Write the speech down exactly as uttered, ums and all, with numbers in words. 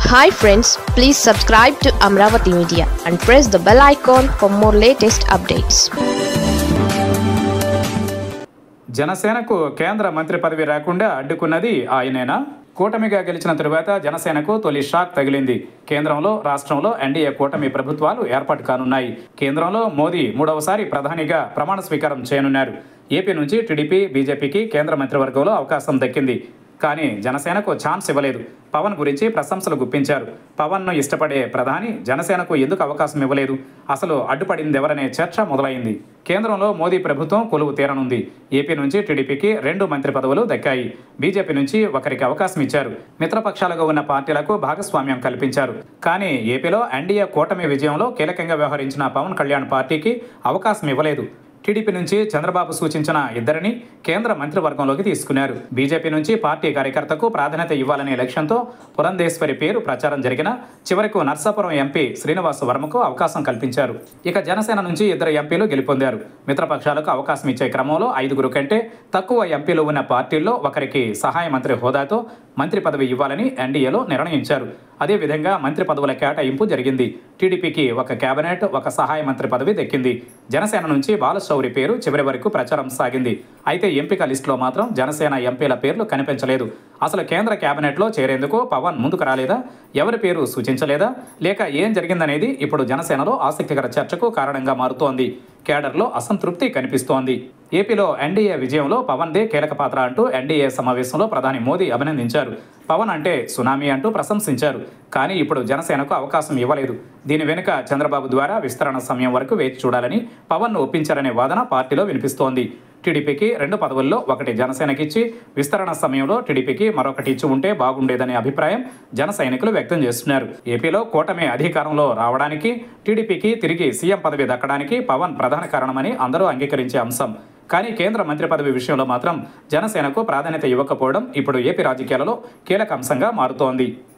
Hi friends, please subscribe to Amravati Media and press the bell icon for more latest updates. జనసేనకు కేంద్ర మంత్రి పదవి రాకుండా అడ్డుకున్నది ఆయనేనా? కూటమిగా గెలిచిన తరువాత జనసేనకు తొలి షాక్ తగిలింది. కేంద్రంలో, రాష్ట్రంలో ఎన్డీఏ కూటమి ప్రభుత్వాలు ఏర్పాటు కానున్నాయి. కేంద్రంలో మోదీ మూడవసారి ప్రధానిగా ప్రమాణ స్వీకారం చేయనున్నారు. ఏపీ నుంచి టీడీపీ, బీజేపీకి కేంద్ర మంత్రివర్గంలో అవకాశం దక్కింది. కానీ జనసేనకు ఛాన్స్ ఇవ్వలేదు. పవన్ గురించి ప్రశంసలు గుప్పించారు. పవన్ను ఇష్టపడే ప్రధాని జనసేనకు ఎందుకు అవకాశం ఇవ్వలేదు? అసలు అడ్డుపడిందెవరనే చర్చ మొదలైంది. కేంద్రంలో మోదీ ప్రభుత్వం కొలువు తీరనుంది. ఏపీ నుంచి టీడీపీకి రెండు మంత్రి పదవులు దక్కాయి. బీజేపీ నుంచి ఒకరికి అవకాశం ఇచ్చారు. మిత్రపక్షాలుగా ఉన్న పార్టీలకు భాగస్వామ్యం కల్పించారు. కానీ ఏపీలో ఎన్డీఏ కూటమి విజయంలో కీలకంగా వ్యవహరించిన పవన్ కళ్యాణ్ పార్టీకి అవకాశం ఇవ్వలేదు. టీడీపీ నుంచి చంద్రబాబు సూచించిన ఇద్దరిని కేంద్ర మంత్రివర్గంలోకి తీసుకున్నారు. బీజేపీ నుంచి పార్టీ కార్యకర్తకు ప్రాధాన్యత ఇవ్వాలనే లక్ష్యంతో పురంధేశ్వరి పేరు ప్రచారం జరిగిన చివరకు నర్సాపురం ఎంపీ శ్రీనివాస్ వర్మకు అవకాశం కల్పించారు. ఇక జనసేన నుంచి ఇద్దరు ఎంపీలు గెలుపొందారు. మిత్రపక్షాలకు అవకాశం ఇచ్చే క్రమంలో ఐదుగురు కంటే తక్కువ ఎంపీలు ఉన్న పార్టీల్లో ఒకరికి సహాయ మంత్రి హోదాతో మంత్రి పదవి ఇవ్వాలని ఎన్డీఏలో నిర్ణయించారు. అదేవిధంగా మంత్రి పదవుల కేటాయింపు జరిగింది. టీడీపీకి ఒక కేబినెట్, ఒక సహాయ మంత్రి పదవి దక్కింది. జనసేన నుంచి బాలశౌరి పేరు చివరి వరకు ప్రచారం సాగింది. అయితే ఎంపిక లిస్టులో మాత్రం జనసేన ఎంపీల పేర్లు కనిపించలేదు. అసలు కేంద్ర కేబినెట్లో చేరేందుకు పవన్ ముందుకు రాలేదా? ఎవరి పేరు సూచించలేదా? లేక ఏం జరిగిందనేది ఇప్పుడు జనసేనలో ఆసక్తికర చర్చకు కారణంగా మారుతోంది. కేడర్లో అసంతృప్తి కనిపిస్తోంది. ఏపీలో ఎన్డీఏ విజయంలో పవన్దే కీలక పాత్ర అంటూ ఎన్డీఏ సమావేశంలో ప్రధాని మోదీ అభినందించారు. పవన్ అంటే సునామీ అంటూ ప్రశంసించారు. కానీ ఇప్పుడు జనసేనకు అవకాశం ఇవ్వలేదు. దీని వెనుక చంద్రబాబు ద్వారా విస్తరణ సమయం వరకు వేచి చూడాలని పవన్ను ఒప్పించారనే వాదన పార్టీలో వినిపిస్తోంది. టీడీపీకి రెండు పదవుల్లో ఒకటి జనసేనకిచ్చి విస్తరణ సమయంలో టీడీపీకి మరొకటి ఇచ్చి ఉంటే బాగుండేదనే అభిప్రాయం జన సైనికులు వ్యక్తం చేస్తున్నారు. ఏపీలో కూటమి అధికారంలో రావడానికి, టీడీపీకి తిరిగి సీఎం పదవి దక్కడానికి పవన్ ప్రధాన కారణమని అందరూ అంగీకరించే అంశం. కానీ కేంద్ర మంత్రి పదవి విషయంలో మాత్రం జనసేనకు ప్రాధాన్యత ఇవ్వకపోవడం ఇప్పుడు ఏపీ రాజకీయాలలో కీలక అంశంగా మారుతోంది.